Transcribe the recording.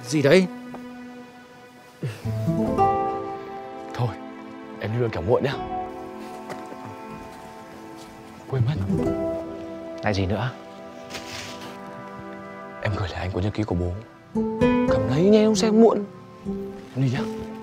Gì đấy? Thôi, em đi luôn kẻo muộn nhá. Quên mất. Lại gì nữa? Em gửi lại anh cuốn nhật ký của bố. Cầm lấy nhé, không xem muộn. Em đi nhá.